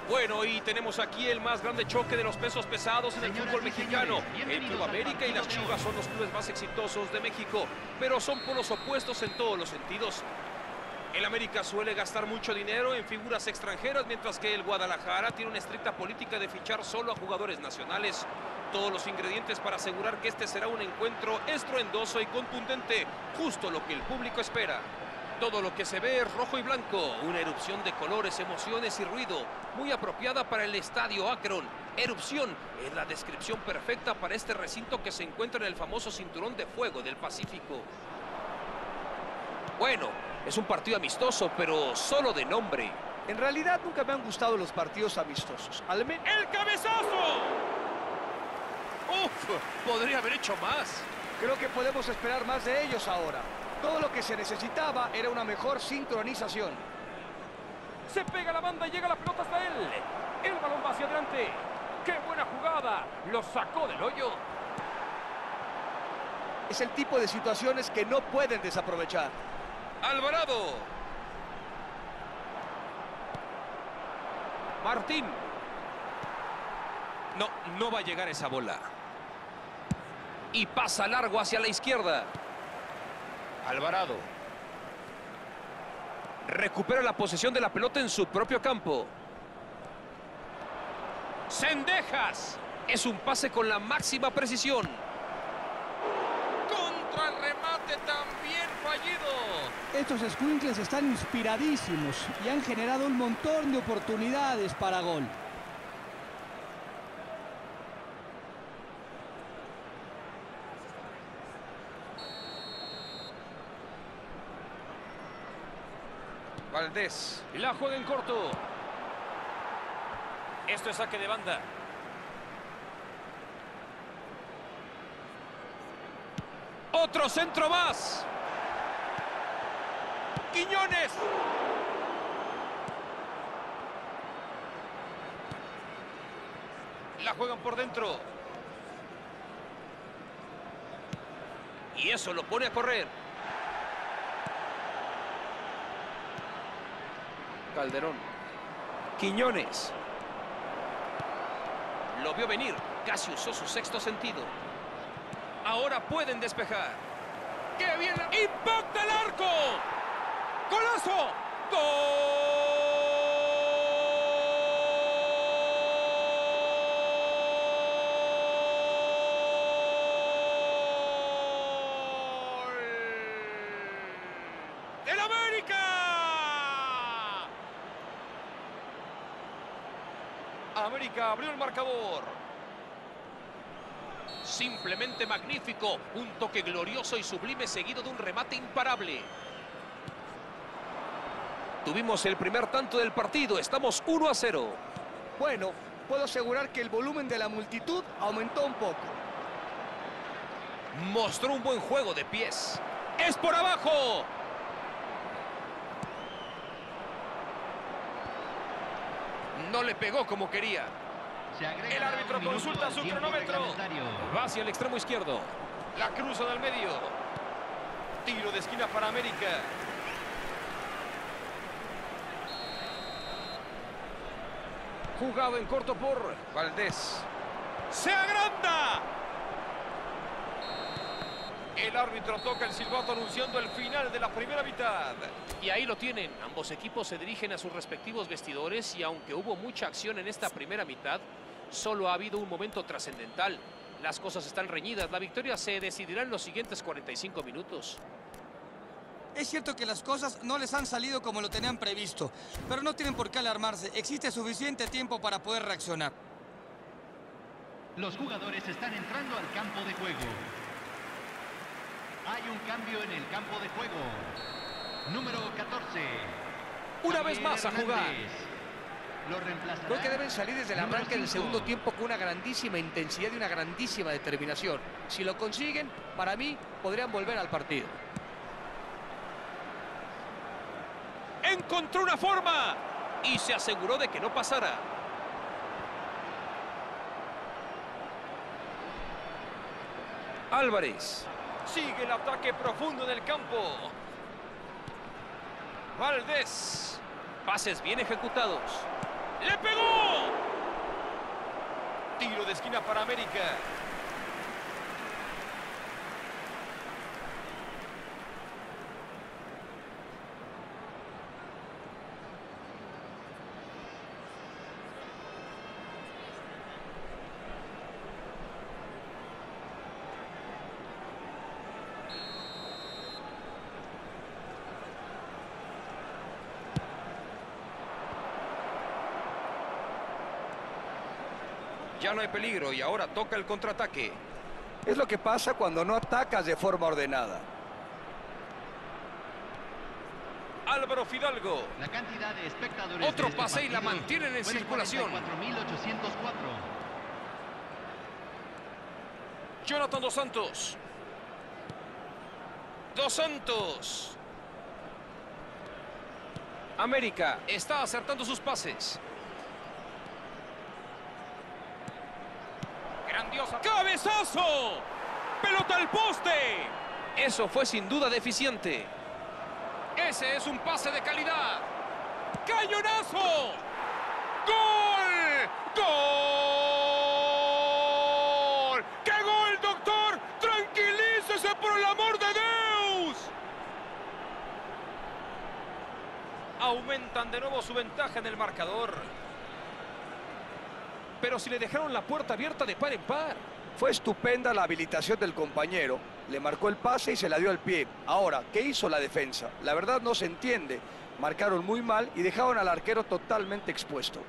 Bueno, y tenemos aquí el más grande choque de los pesos pesados en el fútbol mexicano. El Club América y las Chivas son los clubes más exitosos de México, pero son polos opuestos en todos los sentidos. El América suele gastar mucho dinero en figuras extranjeras, mientras que el Guadalajara tiene una estricta política de fichar solo a jugadores nacionales. Todos los ingredientes para asegurar que este será un encuentro estruendoso y contundente, justo lo que el público espera. Todo lo que se ve es rojo y blanco, una erupción de colores, emociones y ruido, muy apropiada para el Estadio Akron. Erupción es la descripción perfecta para este recinto que se encuentra en el famoso Cinturón de Fuego del Pacífico. Bueno, es un partido amistoso, pero solo de nombre. En realidad nunca me han gustado los partidos amistosos. ¡El cabezazo! ¡Uf! Podría haber hecho más. Creo que podemos esperar más de ellos ahora. Todo lo que se necesitaba era una mejor sincronización. Se pega la banda y llega la pelota hasta él. El balón va hacia adelante. ¡Qué buena jugada! Lo sacó del hoyo. Es el tipo de situaciones que no pueden desaprovechar. Alvarado. Martín. No va a llegar esa bola. Y pasa largo hacia la izquierda. Alvarado. Recupera la posesión de la pelota en su propio campo. ¡Cendejas! Es un pase con la máxima precisión. Contra el remate también fallido. Estos escuincles están inspiradísimos y han generado un montón de oportunidades para gol. Valdés. La juega en corto. Esto es saque de banda. Otro centro más. Quiñones. La juegan por dentro. Y eso lo pone a correr. Calderón. Quiñones. Lo vio venir. Casi usó su sexto sentido. Ahora pueden despejar. ¡Qué bien! ¡Impacta el arco! ¡Golazo! ¡Gol! ¡El América! América abrió el marcador. Simplemente magnífico. Un toque glorioso y sublime seguido de un remate imparable. Tuvimos el primer tanto del partido. Estamos 1-0. Bueno, puedo asegurar que el volumen de la multitud aumentó un poco. Mostró un buen juego de pies. ¡Es por abajo! No le pegó como quería. El árbitro consulta su cronómetro. Va hacia el extremo izquierdo. La cruza del medio. Tiro de esquina para América. Jugado en corto por Valdés. ¡Se agranda! El árbitro toca el silbato anunciando el final de la primera mitad. Y ahí lo tienen. Ambos equipos se dirigen a sus respectivos vestidores y aunque hubo mucha acción en esta primera mitad, solo ha habido un momento trascendental. Las cosas están reñidas. La victoria se decidirá en los siguientes 45 minutos. Es cierto que las cosas no les han salido como lo tenían previsto, pero no tienen por qué alarmarse. Existe suficiente tiempo para poder reaccionar. Los jugadores están entrando al campo de juego. Hay un cambio en el campo de juego. Número 14. Una vez más a jugar. Lo reemplazará. Creo que deben salir desde el arranque del segundo tiempo con una grandísima intensidad y una grandísima determinación. Si lo consiguen, para mí, podrían volver al partido. Encontró una forma y se aseguró de que no pasara. Álvarez. Sigue el ataque profundo en el campo. Valdés. Pases bien ejecutados. ¡Le pegó! Tiro de esquina para América. Ya no hay peligro y ahora toca el contraataque. Es lo que pasa cuando no atacas de forma ordenada. Álvaro Fidalgo. La cantidad de espectadores Otro de este pase y la partido mantienen en fue de circulación. 44.804. Jonathan Dos Santos. Dos Santos. América está acertando sus pases. Grandiosa. ¡Cabezazo! ¡Pelota al poste! Eso fue sin duda deficiente. Ese es un pase de calidad. ¡Cañonazo! ¡Gol! ¡Gol! ¡Qué gol, doctor! ¡Tranquilícese por el amor de Dios! Aumentan de nuevo su ventaja en el marcador. Pero si le dejaron la puerta abierta de par en par. Fue estupenda la habilitación del compañero. Le marcó el pase y se la dio al pie. Ahora, ¿qué hizo la defensa? La verdad no se entiende. Marcaron muy mal y dejaron al arquero totalmente expuesto.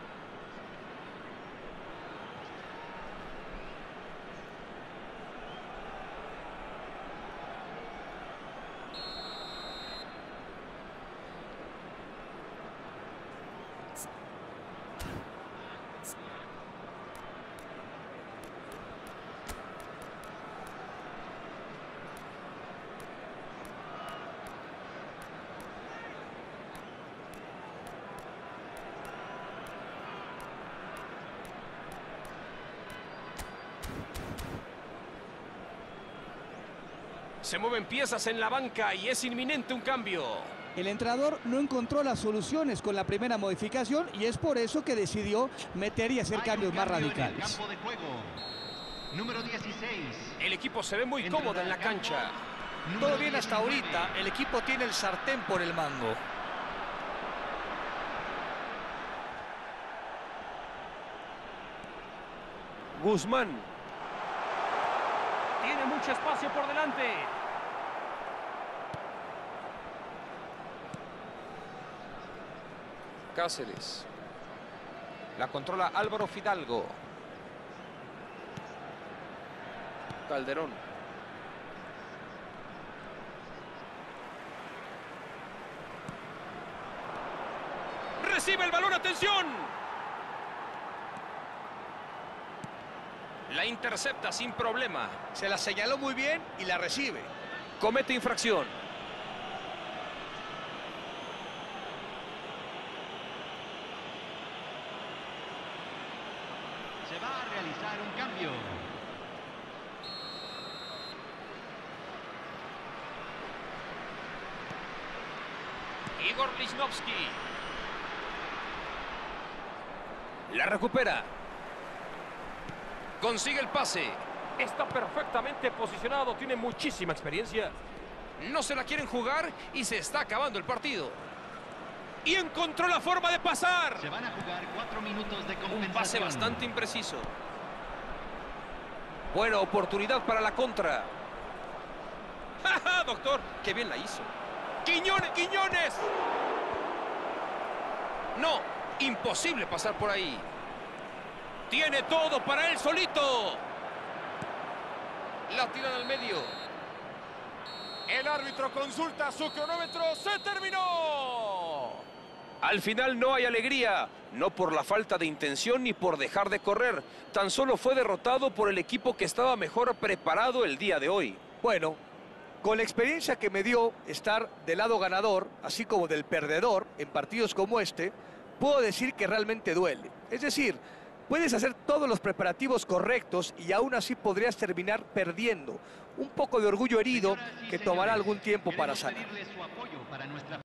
Se mueven piezas en la banca y es inminente un cambio. El entrenador no encontró las soluciones con la primera modificación y es por eso que decidió meter y hacer Hay un cambios más cambio en el radicales. campo de juego. Número 16. El equipo se ve muy cómodo en la cancha. Todo bien hasta ahorita. El equipo tiene el sartén por el mango. Guzmán. Tiene mucho espacio por delante. Cáceres. La controla Álvaro Fidalgo. Calderón. Recibe el balón, atención. La intercepta sin problema. Se la señaló muy bien y la recibe. Comete infracción. Se va a realizar un cambio. Igor Lichnowsky. La recupera. Consigue el pase. Está perfectamente posicionado. Tiene muchísima experiencia. No se la quieren jugar y se está acabando el partido. Y encontró la forma de pasar. Se van a jugar 4 minutos de compensación. Un pase bastante impreciso. Buena oportunidad para la contra. ¡Ja, ja, doctor! ¡Qué bien la hizo! ¡Quiñones, Quiñones! No, imposible pasar por ahí. Tiene todo para él solito. La tiran al medio. El árbitro consulta su cronómetro. ¡Se terminó! Al final no hay alegría. No por la falta de intención ni por dejar de correr. Tan solo fue derrotado por el equipo que estaba mejor preparado el día de hoy. Bueno, con la experiencia que me dio estar del lado ganador, así como del perdedor, en partidos como este, puedo decir que realmente duele. Es decir, puedes hacer todos los preparativos correctos y aún así podrías terminar perdiendo. Un poco de orgullo herido que tomará algún tiempo para sanar. Pedirle su apoyo para nuestra